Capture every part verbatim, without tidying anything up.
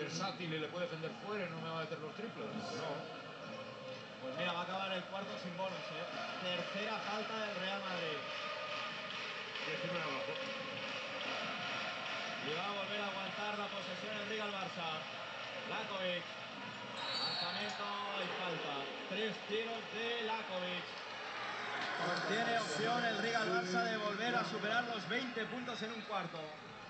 versátil y le puede defender fuera y no me va a meter los triples. No. Pues mira, va a acabar el cuarto sin bonus, ¿eh? Tercera falta del Real Madrid. diecinueve abajo. Y va a volver a aguantar la posesión el Riga al Barça. Lakovic. Lanzamiento y falta. Tres tiros de Lakovic. Pues tiene opción el Riga al Barça de volver a superar los veinte puntos en un cuarto.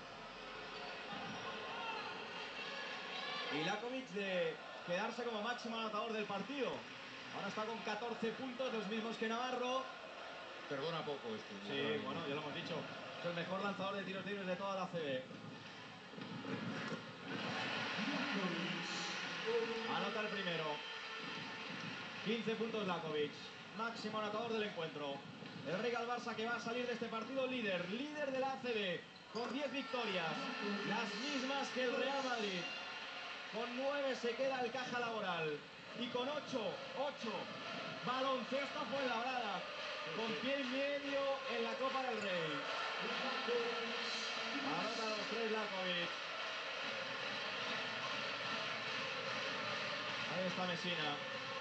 Y Lakovic de quedarse como máximo anotador del partido. Ahora está con catorce puntos, los mismos que Navarro. Perdona poco este. Sí, bueno, ya lo hemos dicho. Es el mejor lanzador de tiros libres de toda la A C B. Anota el primero. quince puntos Lakovic. Máximo anotador del encuentro. El Riga al Barça que va a salir de este partido líder. Líder de la A C B. Con diez victorias. Las mismas que el Real Madrid. Con nueve se queda el Caja Laboral. Y con ocho, ocho. Baloncesto Fuenlabrada. Con pie y medio en la Copa del Rey. Anota los tres Lakovic. Ahí está Messina.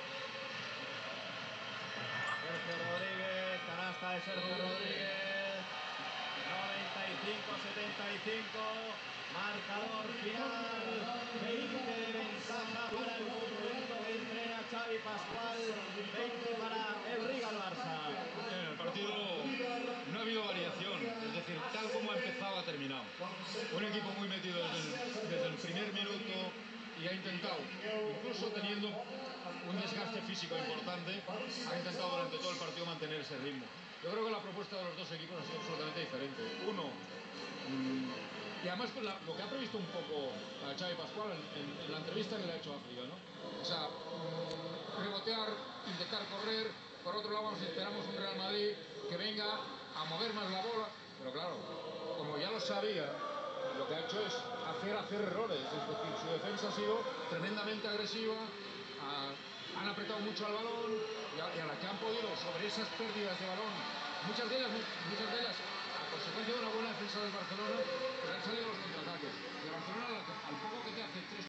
Sergio Rodríguez, canasta de Sergio Rodríguez. noventa y cinco a setenta y cinco. Marcador final. veinte de ventaja para el conjunto que entrena Xavi Pascual. veinte para el Riga al Barça. En el partido no ha habido variación, es decir, tal como ha empezado ha terminado. Un equipo muy metido desde el, desde el primer minuto y ha intentado, incluso teniendo un desgaste físico importante, ha intentado durante todo el partido mantener ese ritmo. Yo creo que la propuesta de los dos equipos ha sido absolutamente diferente. Uno, mmm, y además con la, lo que ha previsto un poco a Xavi Pascual en, en, en la entrevista que le ha hecho a África, ¿no? O sea, mmm, rebotear, intentar correr. Por otro lado, esperamos un Real Madrid que venga a mover más la bola, pero claro, como ya lo sabía, lo que ha hecho es hacer, hacer errores, es decir, su defensa ha sido tremendamente agresiva, a, han apretado mucho al balón y a, y a la que han podido, sobre esas pérdidas de balón, muchas de ellas, muchas de ellas a consecuencia de una buena defensa del Barcelona, pues han salido los contraataques. Y el Barcelona, al poco que te hace tres